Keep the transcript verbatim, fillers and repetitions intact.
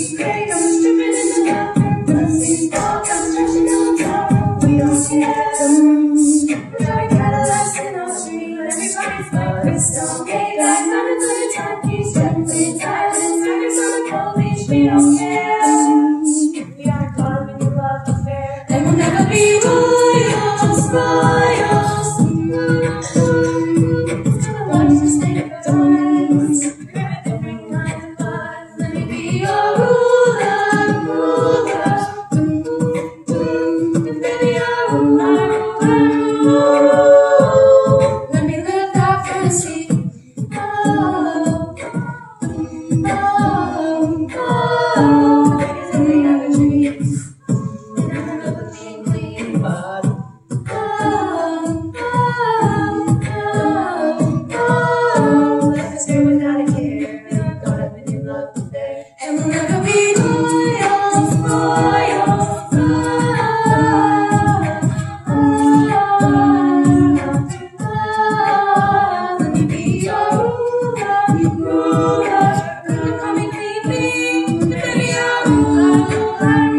great. I'm stripping in the love. Blessings fall, I'm stretching on top. We don't care. We're driving Cadillacs in our street. Everybody's like crystal. Hey, guys, I'm into the top. He's gently tired and suckers on the cold beach. We don't care. We aren't caught up in your love affair. And we'll never be royals, royals. Watch us take turns. Every nine to five. Let me be your ruler, ruler. And baby, I'll rule, I'll rule, I'll rule. Let me live that fantasy. Oh, oh, oh. Because we have a dream. Never know the being clean, but oh, oh, oh, oh. Life is here without a care. Never got up in your love there. And we'll never be royals, royals. Oh, oh, oh, oh. Let me be your ruler, ruler. Come and clean me. Baby, I'll rule, I'll rule, I'll rule.